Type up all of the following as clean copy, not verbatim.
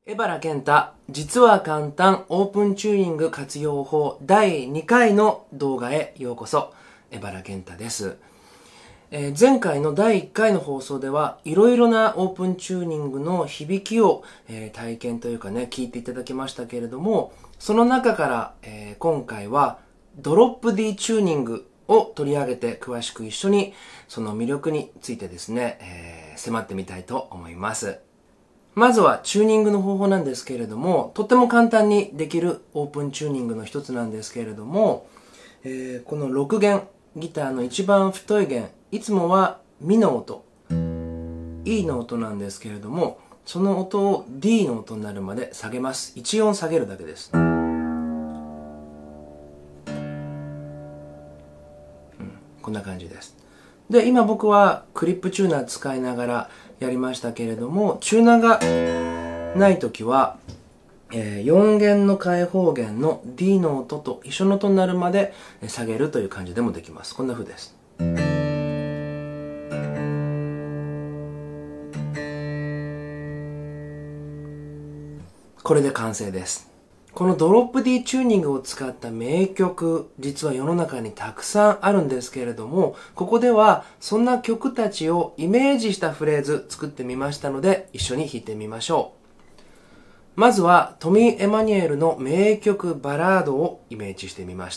江原健太、実は簡単オープンチューニング活用法第2回の動画へようこそ。江原健太です。前回の第1回の放送ではいろいろなオープンチューニングの響きを、体験というかね、聞いていただきましたけれども、その中から、今回はドロップ D チューニングを取り上げて詳しく一緒にその魅力についてですね、迫ってみたいと思います。まずはチューニングの方法なんですけれども、とっても簡単にできるオープンチューニングの一つなんですけれども、この6弦、ギターの一番太い弦、いつもはミの音、E の音なんですけれども、その音を D の音になるまで下げます。1音下げるだけです。こんな感じです。で、今僕はクリップチューナー使いながらやりましたけれども、チューナーがないときは、4弦の開放弦の D の音と一緒の音になるまで下げるという感じでもできます。こんな風です。これで完成です。このドロップ D チューニングを使った名曲、実は世の中にたくさんあるんですけれども、ここではそんな曲たちをイメージしたフレーズ作ってみましたので、一緒に弾いてみましょう。まずはトミー・エマニュエルの名曲バラードをイメージしてみました。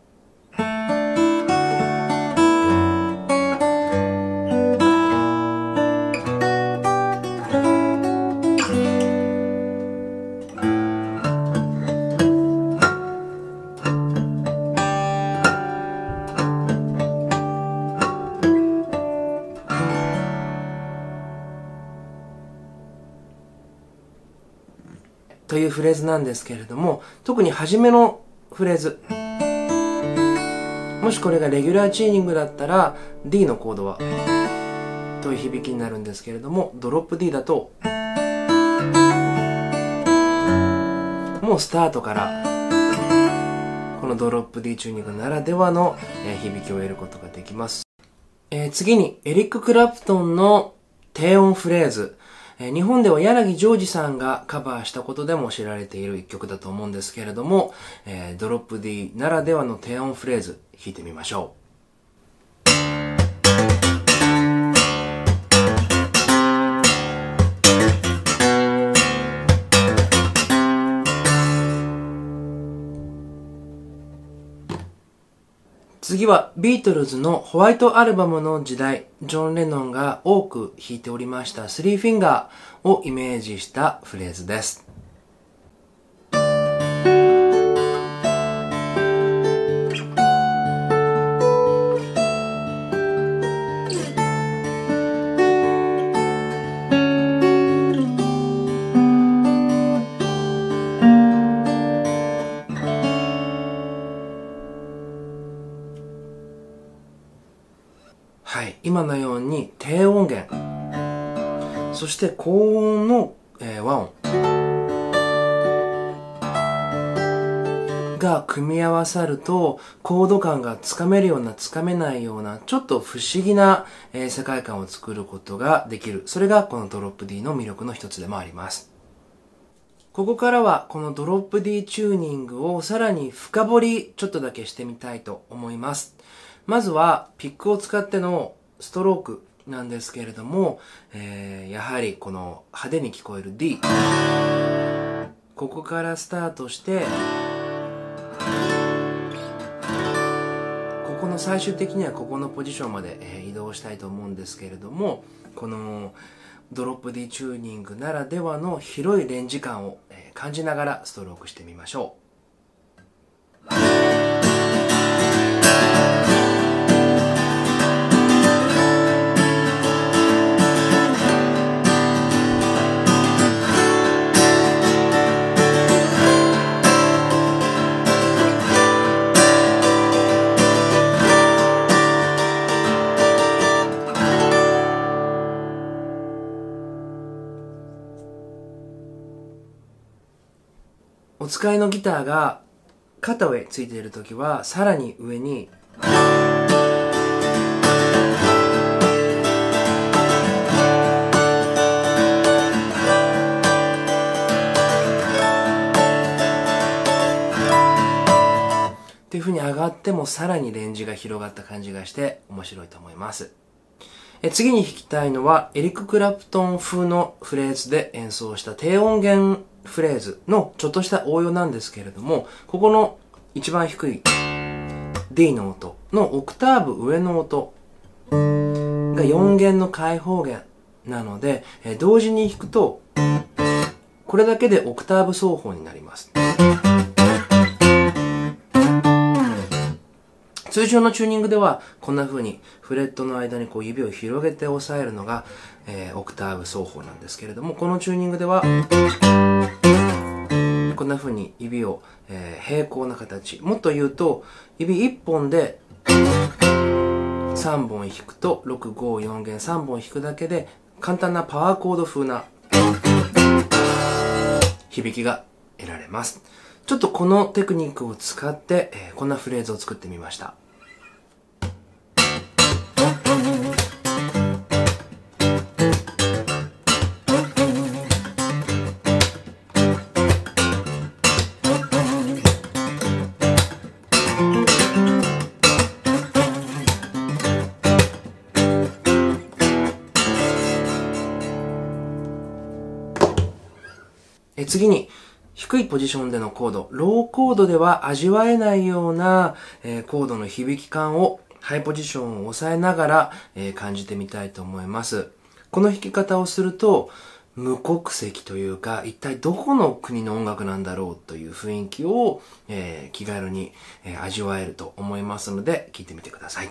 というフレーズなんですけれども、特に初めのフレーズ、もしこれがレギュラーチューニングだったら D のコードはという響きになるんですけれども、ドロップ D だともうスタートからこのドロップ D チューニングならではの響きを得ることができます。次にエリック・クラプトンの低音フレーズ、日本では柳ジョージさんがカバーしたことでも知られている一曲だと思うんですけれども、ドロップ D ならではの低音フレーズ弾いてみましょう。次はビートルズのホワイトアルバムの時代、ジョン・レノンが多く弾いておりましたスリーフィンガーをイメージしたフレーズです。はい、今のように低音弦、そして高音の、和音が組み合わさるとコード感がつかめるようなつかめないようなちょっと不思議な、世界観を作ることができる。それがこのドロップ D の魅力の一つでもあります。ここからはこのドロップ D チューニングをさらに深掘りちょっとだけしてみたいと思います。まずはピックを使ってのストロークなんですけれども、やはりこの派手に聞こえる D、 ここからスタートしてここの最終的にはここのポジションまで、移動したいと思うんですけれども、このドロップ D チューニングならではの広いレンジ感を、感じながらストロークしてみましょう。お使いのギターが肩上ついているときはさらに上にっていう風に上がってもさらにレンジが広がった感じがして面白いと思います。次に弾きたいのはエリック・クラプトン風のフレーズで演奏した低音源フレーズのちょっとした応用なんですけれども、ここの一番低い D の音のオクターブ上の音が4弦の開放弦なので、同時に弾くとこれだけでオクターブ奏法になります。通常のチューニングではこんな風にフレットの間に指を広げて押さえるのが、オクターブ奏法なんですけれども、このチューニングではこんな風に指を、平行な形、もっと言うと指1本で3本弾くと6、5、4弦3本弾くだけで簡単なパワーコード風な響きが得られます。ちょっとこのテクニックを使って、こんなフレーズを作ってみました。次に低いポジションでのコード、ローコードでは味わえないような、コードの響き感をハイポジションを抑えながら、感じてみたいと思います。この弾き方をすると無国籍というか、一体どこの国の音楽なんだろうという雰囲気を、気軽に、味わえると思いますので聴いてみてください。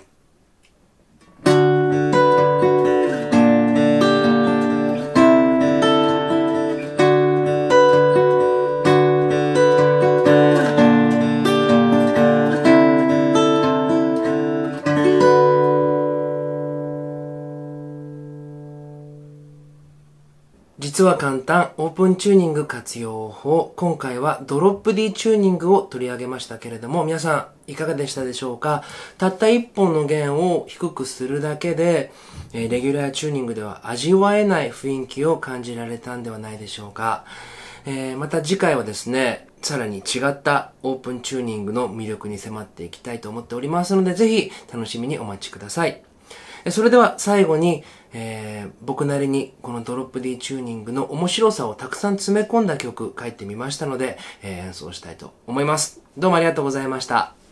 実は簡単オープンチューニング活用法。今回はドロップ D チューニングを取り上げましたけれども、皆さんいかがでしたでしょうか。たった1本の弦を低くするだけで、レギュラーチューニングでは味わえない雰囲気を感じられたんではないでしょうか。また次回はですね、さらに違ったオープンチューニングの魅力に迫っていきたいと思っておりますので、ぜひ楽しみにお待ちください。それでは最後に、僕なりにこのドロップ D チューニングの面白さをたくさん詰め込んだ曲書いてみましたので、演奏したいと思います。どうもありがとうございました。